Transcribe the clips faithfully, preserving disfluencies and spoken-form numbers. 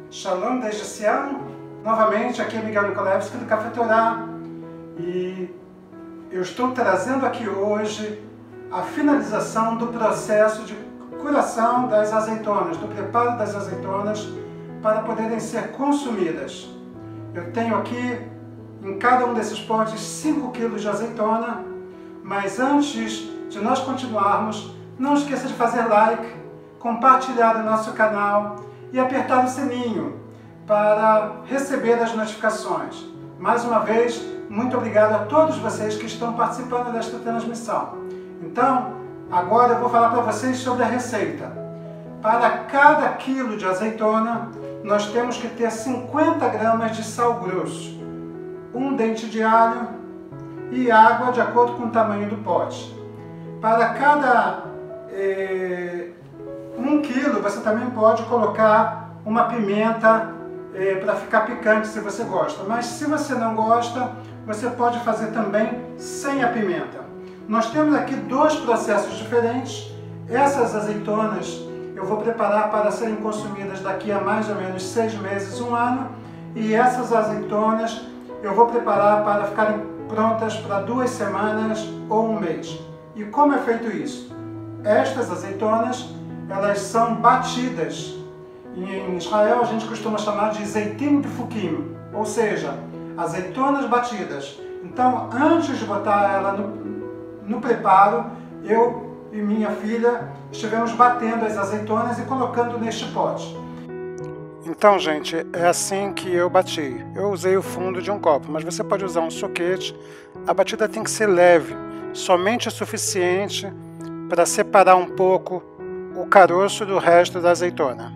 Shalom desde Sião, novamente aqui é Miguel Nikolevski do Café Torá e eu estou trazendo aqui hoje a finalização do processo de curação das azeitonas, do preparo das azeitonas para poderem ser consumidas. Eu tenho aqui em cada um desses potes cinco quilos de azeitona, mas antes de nós continuarmos, não esqueça de fazer like, compartilhar o nosso canal e apertar o sininho para receber as notificações. Mais uma vez, muito obrigado a todos vocês que estão participando desta transmissão. Então, agora eu vou falar para vocês sobre a receita. Para cada quilo de azeitona, nós temos que ter cinquenta gramas de sal grosso, um dente de alho e água de acordo com o tamanho do pote. Para cada eh, um quilo, você também pode colocar uma pimenta eh, para ficar picante se você gosta. Mas se você não gosta, você pode fazer também sem a pimenta. Nós temos aqui dois processos diferentes. Essas azeitonas eu vou preparar para serem consumidas daqui a mais ou menos seis meses, um ano. E essas azeitonas eu vou preparar para ficarem prontas para duas semanas ou um mês. E como é feito isso? Estas azeitonas, elas são batidas. Em Israel a gente costuma chamar de zeitim tefukim, ou seja, azeitonas batidas. Então, antes de botar ela no, no preparo, eu e minha filha estivemos batendo as azeitonas e colocando neste pote. Então, gente, é assim que eu bati. Eu usei o fundo de um copo, mas você pode usar um soquete. A batida tem que ser leve, somente o suficiente para separar um pouco o caroço do resto da azeitona.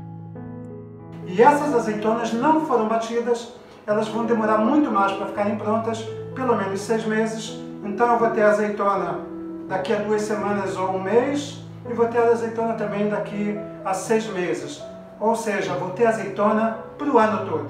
E essas azeitonas não foram batidas, elas vão demorar muito mais para ficarem prontas, pelo menos seis meses. Então eu vou ter a azeitona daqui a duas semanas ou um mês, e vou ter a azeitona também daqui a seis meses. Ou seja, vou ter azeitona para o ano todo.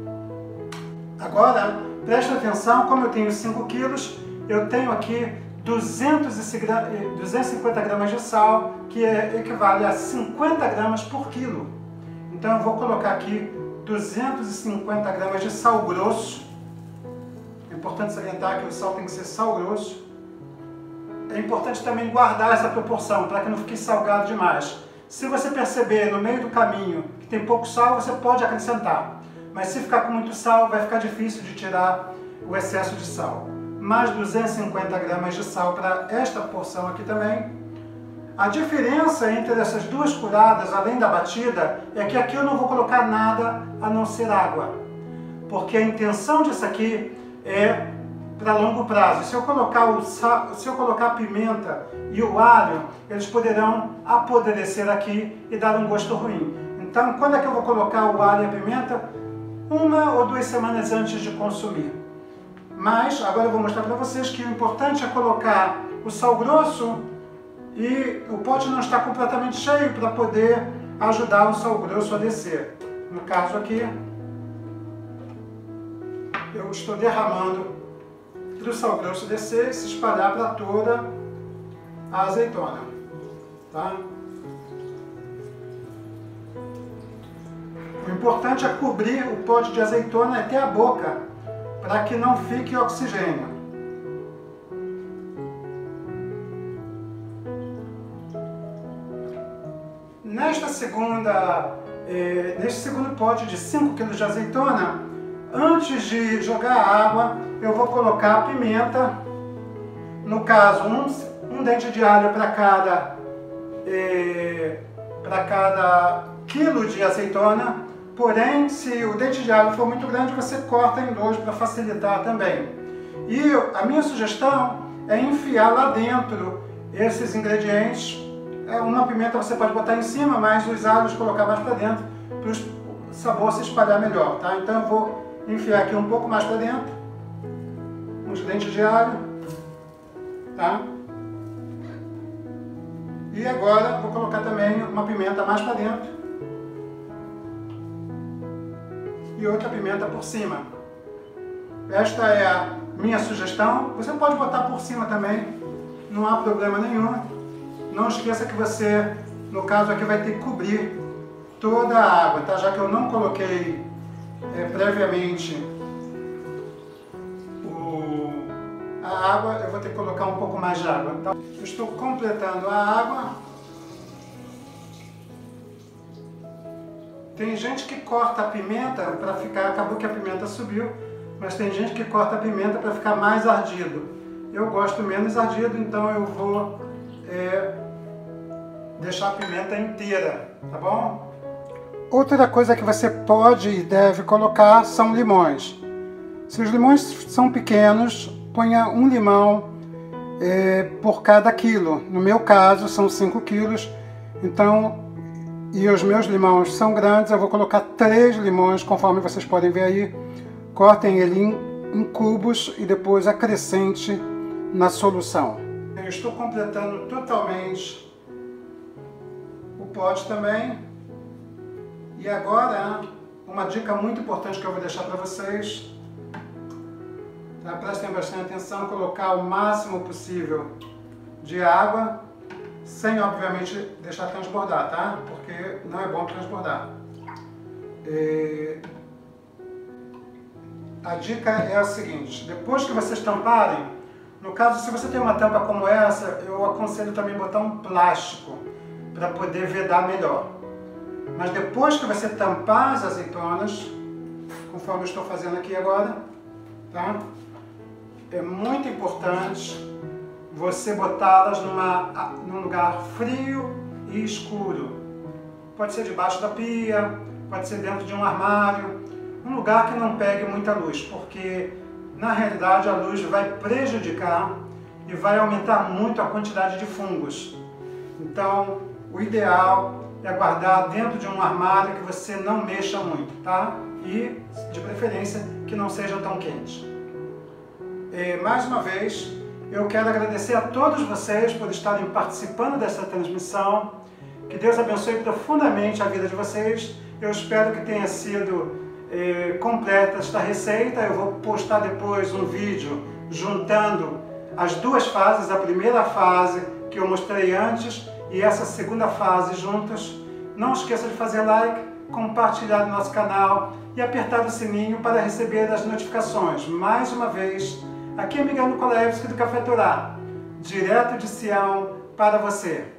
Agora, preste atenção, como eu tenho cinco quilos, eu tenho aqui duzentos e cinquenta gramas de sal, que equivale a cinquenta gramas por quilo. Então eu vou colocar aqui duzentos e cinquenta gramas de sal grosso. É importante salientar que o sal tem que ser sal grosso. É importante também guardar essa proporção, para que não fique salgado demais. Se você perceber no meio do caminho que tem pouco sal, você pode acrescentar. Mas se ficar com muito sal, vai ficar difícil de tirar o excesso de sal. Mais duzentos e cinquenta gramas de sal para esta porção aqui também. A diferença entre essas duas curadas, além da batida, é que aqui eu não vou colocar nada a não ser água. Porque a intenção disso aqui é para longo prazo. Se eu colocar o sal, se eu colocar a pimenta e o alho, eles poderão apodrecer aqui e dar um gosto ruim. Então, quando é que eu vou colocar o alho e a pimenta? Uma ou duas semanas antes de consumir. Mas, agora eu vou mostrar para vocês que o importante é colocar o sal grosso e o pote não está completamente cheio para poder ajudar o sal grosso a descer. No caso aqui, eu estou derramando para o sal grosso descer e se espalhar para toda a azeitona. Tá? O importante é cobrir o pote de azeitona até a boca, para que não fique oxigênio. Nesta segunda, eh, neste segundo pote de cinco quilos de azeitona, antes de jogar a água, eu vou colocar a pimenta, no caso, um, um dente de alho para cada, eh, para cada quilo de azeitona. Porém, se o dente de alho for muito grande, você corta em dois para facilitar também. E a minha sugestão é enfiar lá dentro esses ingredientes. Uma pimenta você pode botar em cima, mas os alhos colocar mais para dentro, para o sabor se espalhar melhor. Tá? Então eu vou enfiar aqui um pouco mais para dentro, uns dentes de alho. Tá? E agora vou colocar também uma pimenta mais para dentro. E outra pimenta por cima. Esta é a minha sugestão. Você pode botar por cima também, não há problema nenhum. Não esqueça que você, no caso aqui, vai ter que cobrir toda a água, tá? Já que eu não coloquei é, previamente o, a água, eu vou ter que colocar um pouco mais de água. Então, eu estou completando a água. Tem gente que corta a pimenta para ficar, acabou que a pimenta subiu, mas tem gente que corta a pimenta para ficar mais ardido. Eu gosto menos ardido, então eu vou é, deixar a pimenta inteira, tá bom? Outra coisa que você pode e deve colocar são limões. Se os limões são pequenos, ponha um limão é, por cada quilo. No meu caso, são cinco quilos, então, e os meus limões são grandes, eu vou colocar três limões, conforme vocês podem ver aí. Cortem ele em, em cubos e depois acrescente na solução. Eu estou completando totalmente o pote também. E agora, uma dica muito importante que eu vou deixar para vocês, tá? Prestem bastante atenção, colocar o máximo possível de água, sem obviamente deixar transbordar, tá? Porque não é bom transbordar. E... A dica é a seguinte, depois que vocês tamparem, no caso, se você tem uma tampa como essa, eu aconselho também botar um plástico para poder vedar melhor. Mas depois que você tampar as azeitonas, conforme eu estou fazendo aqui agora, tá? É muito importante você botá-las numa, num lugar frio e escuro. Pode ser debaixo da pia, pode ser dentro de um armário, um lugar que não pegue muita luz, porque na realidade a luz vai prejudicar e vai aumentar muito a quantidade de fungos. Então, o ideal é guardar dentro de um armário que você não mexa muito, tá? E, de preferência, que não seja tão quente. E, mais uma vez, eu quero agradecer a todos vocês por estarem participando dessa transmissão. Que Deus abençoe profundamente a vida de vocês. Eu espero que tenha sido eh, completa esta receita. Eu vou postar depois um vídeo juntando as duas fases, a primeira fase que eu mostrei antes e essa segunda fase juntas. Não esqueça de fazer like, compartilhar no nosso canal e apertar o sininho para receber as notificações. Mais uma vez, aqui é Miguel Nikolevski do Café Torá, direto de Sião para você.